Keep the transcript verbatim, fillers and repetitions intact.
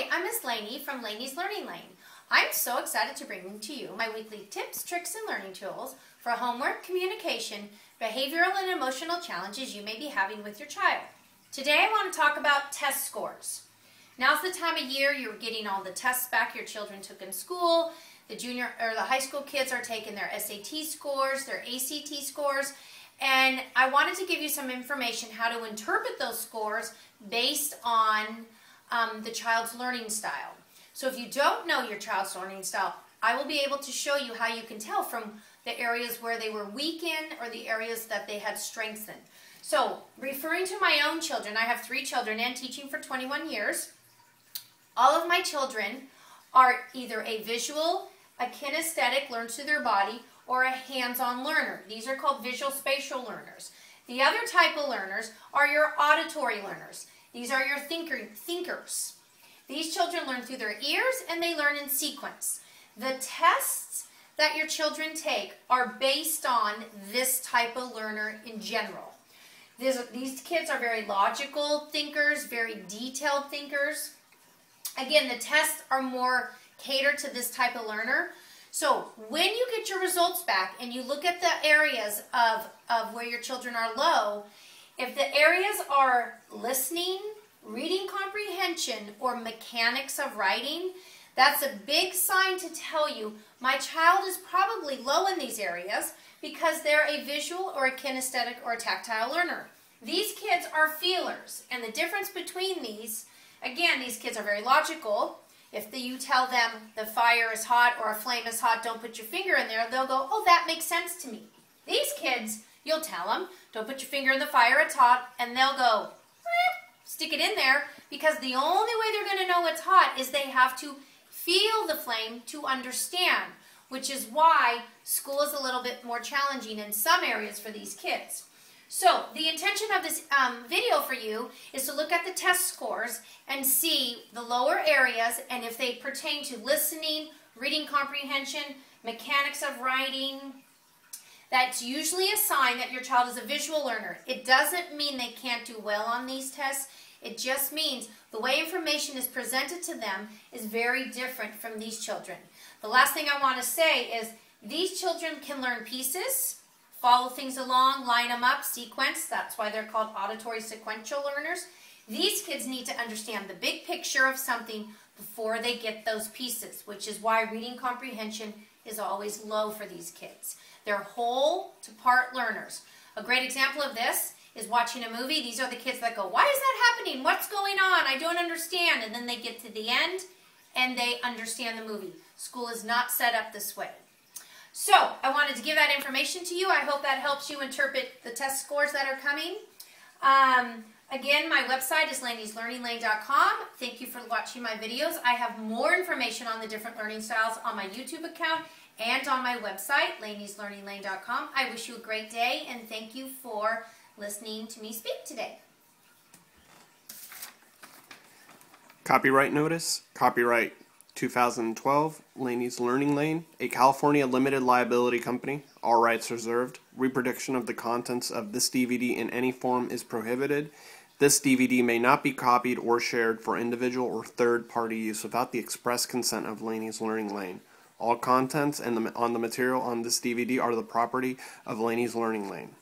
I'm Miss Lainey from Lainies Learning Lane. I'm so excited to bring to you my weekly tips, tricks, and learning tools for homework, communication, behavioral, and emotional challenges you may be having with your child. Today I want to talk about test scores. Now's the time of year you're getting all the tests back your children took in school. The junior or the high school kids are taking their S A T scores, their A C T scores, and I wanted to give you some information how to interpret those scores based on um, the child's learning style. So if you don't know your child's learning style, I will be able to show you how you can tell from the areas where they were weak in or the areas that they had strengths in. So referring to my own children, I have three children and teaching for twenty-one years. All of my children are either a visual, a kinesthetic, learns through their body, or a hands-on learner. These are called visual spatial learners. The other type of learners are your auditory learners. These are your thinker, thinkers. These children learn through their ears and they learn in sequence. The tests that your children take are based on this type of learner in general. These, these kids are very logical thinkers, very detailed thinkers. Again, the tests are more catered to this type of learner. So when you get your results back and you look at the areas of, of where your children are low, if the areas are listening, reading comprehension, or mechanics of writing, that's a big sign to tell you my child is probably low in these areas because they're a visual or a kinesthetic or a tactile learner. These kids are feelers, and the difference between these, again, these kids are very logical. If the, you tell them the fire is hot or a flame is hot, don't put your finger in there, they'll go, oh, that makes sense to me. These kids, you'll tell them, don't put your finger in the fire, it's hot, and they'll go, stick it in there, because the only way they're going to know it's hot is they have to feel the flame to understand, which is why school is a little bit more challenging in some areas for these kids. So the intention of this um, video for you is to look at the test scores and see the lower areas and if they pertain to listening, reading comprehension, mechanics of writing. That's usually a sign that your child is a visual learner. It doesn't mean they can't do well on these tests. It just means the way information is presented to them is very different from these children. The last thing I want to say is these children can learn pieces, follow things along, line them up, sequence. That's why they're called auditory sequential learners. These kids need to understand the big picture of something before they get those pieces, which is why reading comprehension is always low for these kids. They're whole to part learners. A great example of this is watching a movie. These are the kids that go, why is that happening? What's going on? I don't understand. And then they get to the end and they understand the movie. School is not set up this way. So I wanted to give that information to you. I hope that helps you interpret the test scores that are coming. Um, again, my website is Lainies Learning Lane dot com. Thank you for watching my videos. I have more information on the different learning styles on my YouTube account and on my website, Lainies Learning Lane dot com. I wish you a great day and thank you for listening to me speak today. Copyright notice. Copyright two thousand twelve, Lainies Learning Lane, a California limited liability company. All rights reserved. Reproduction of the contents of this D V D in any form is prohibited. This D V D may not be copied or shared for individual or third-party use without the express consent of Lainies Learning Lane. All contents and the, on the material on this D V D are the property of Lainies Learning Lane.